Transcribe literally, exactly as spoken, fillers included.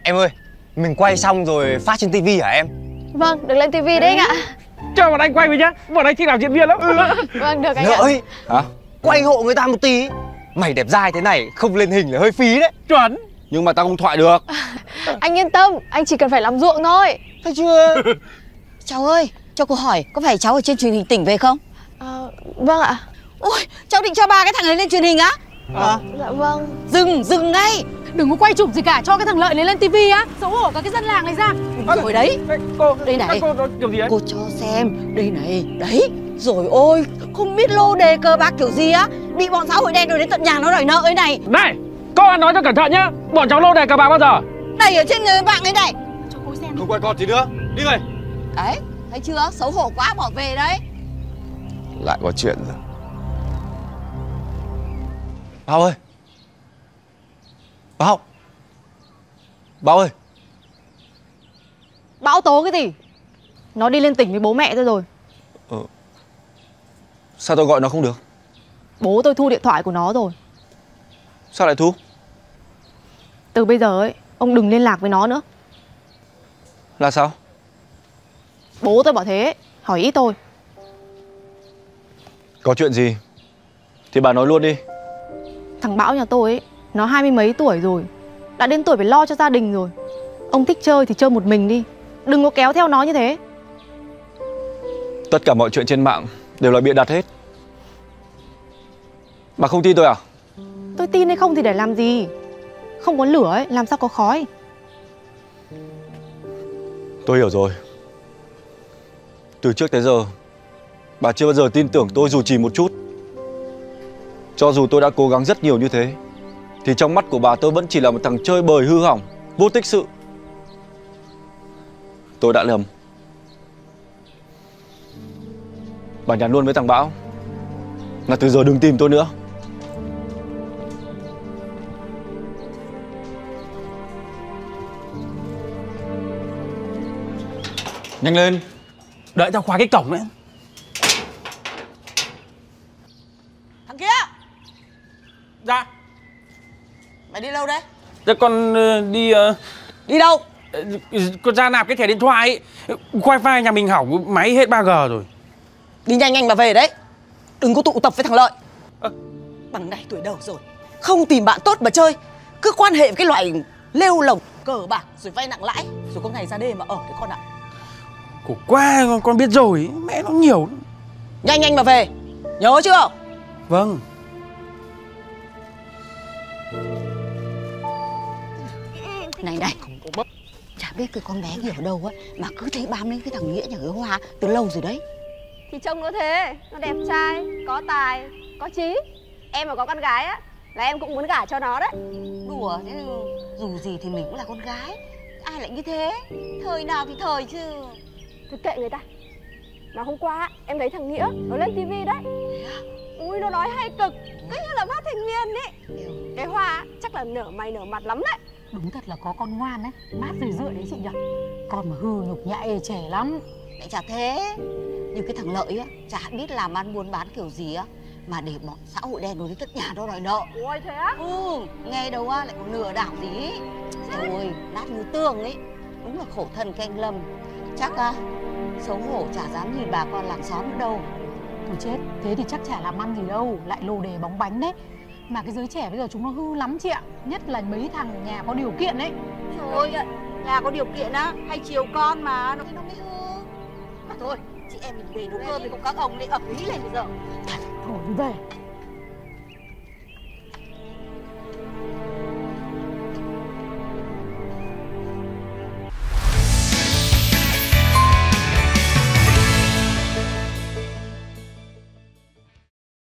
Em ơi, mình quay xong rồi phát trên tivi hả em? Vâng, được lên tivi đấy anh ạ. Cho bọn anh quay với nhá, bọn anh thích làm diễn viên lắm. Vâng, được anh Nợ ạ. ơi, Hả? quay hộ người ta một tí. Mày đẹp dai thế này, không lên hình là hơi phí đấy. Chuẩn. Nhưng mà tao không thoại được. Anh yên tâm, anh chỉ cần phải làm ruộng thôi. Thấy chưa? Cháu ơi, cho cô hỏi, có phải cháu ở trên truyền hình tỉnh về không? À, vâng ạ. Ôi, cháu định cho ba cái thằng ấy lên truyền hình á? À, dạ vâng. Dừng, dừng ngay. Đừng có quay chụp gì cả, cho cái thằng Lợi này lên tivi á. Xấu hổ cả cái dân làng này ra. Rồi đấy. Cô, đây này. cô nói kiểu gì ấy? Cô cho xem, đây này, đấy. Rồi ôi, không biết lô đề cờ bạc kiểu gì á. Bị bọn xã hội đen rồi đến tận nhà nó đòi nợ ấy này. Này, cô ăn nói cho cẩn thận nhá. Bọn cháu lô đề cờ bạc bao giờ? Đầy ở trên người bạn ấy này. Cho cô xem. Không quay con gì nữa. Đi về. Đấy, thấy chưa? Xấu hổ quá bỏ về đấy. Lại có chuyện rồi. Bao ơi. Bao. Bao ơi. Bão tố cái gì? Nó đi lên tỉnh với bố mẹ tôi rồi. Ờ. Sao tôi gọi nó không được? Bố tôi thu điện thoại của nó rồi. Sao lại thu? Từ bây giờ ấy, ông đừng liên lạc với nó nữa. Là sao? Bố tôi bảo thế, hỏi ý tôi. Có chuyện gì thì bà nói luôn đi. Thằng Bão nhà tôi ấy, nó hai mươi mấy tuổi rồi, đã đến tuổi phải lo cho gia đình rồi. Ông thích chơi thì chơi một mình đi, đừng có kéo theo nó như thế. Tất cả mọi chuyện trên mạng đều là bịa đặt hết. Bà không tin tôi à? Tôi tin hay không thì để làm gì? Không có lửa ấy, làm sao có khói? Tôi hiểu rồi. Từ trước tới giờ bà chưa bao giờ tin tưởng tôi dù chỉ một chút. Cho dù tôi đã cố gắng rất nhiều như thế thì trong mắt của bà tôi vẫn chỉ là một thằng chơi bời hư hỏng, vô tích sự. Tôi đã lầm. Bà nhắn luôn với thằng Bão là từ giờ đừng tìm tôi nữa. Nhanh lên. Đợi tao khóa cái cổng đấy. Thằng kia, Dạ. mày đi đâu đấy? Thế con ờ, đi... ờ, Đi đâu? ờ, con ra nạp cái thẻ điện thoại ấy. Wifi nhà mình hỏng, máy hết ba G rồi. Đi nhanh nhanh mà về đấy. Đừng có tụ tập với thằng Lợi. à. Bằng này tuổi đầu rồi, không tìm bạn tốt mà chơi, cứ quan hệ với cái loại lêu lồng cờ bạc rồi vay nặng lãi, rồi có ngày ra đêm mà ở đấy con ạ. Khổ quá, con, con biết rồi. Mẹ nó nhiều. Nhanh nhanh mà về, nhớ chưa? Vâng. Này này, chả biết cái con bé kia ở đâu ấy mà cứ thấy bám đến cái thằng Nghĩa nhà cái Hoa từ lâu rồi đấy. Thì trông nó thế, nó đẹp trai, có tài, có chí. Em mà có con gái á là em cũng muốn gả cho nó đấy. Đùa thế, dù gì thì mình cũng là con gái, ai lại như thế? Thời nào thì thời chứ. Thôi kệ người ta. Mà hôm qua em thấy thằng Nghĩa nó lên tivi đấy. Ui, nó nói hay cực, cứ như là bác thanh niên ấy. Cái Hoa chắc là nở mày nở mặt lắm đấy. Đúng thật là có con ngoan đấy, mát rười rượi đấy chị nhỉ. Con mà hư nhục nhã ê trẻ lắm. Lại chả thế. Như cái thằng Lợi á, chả biết làm ăn buôn bán kiểu gì á mà để bọn xã hội đen đối với tất nhà nó đòi nợ. Ôi thế á? Ừ, nghe đâu á lại còn lừa đảo gì. Rồi, nát như tương ấy. Đúng là khổ thân cái anh Lâm. Chắc à, xấu hổ chả dám nhìn bà con làng xóm nữa đâu. Thôi chết, thế thì chắc chả làm ăn gì đâu, lại lô đề bóng bánh đấy. Mà cái giới trẻ bây giờ chúng nó hư lắm chị ạ. Nhất là mấy thằng nhà có điều kiện ấy. Thôi, nhà có điều kiện á, hay chiều con mà, nó nó mới hư. Mà thôi, chị em mình về nấu cơm thì cùng các ông đi ẩm ý lên bây giờ. Thôi đi về.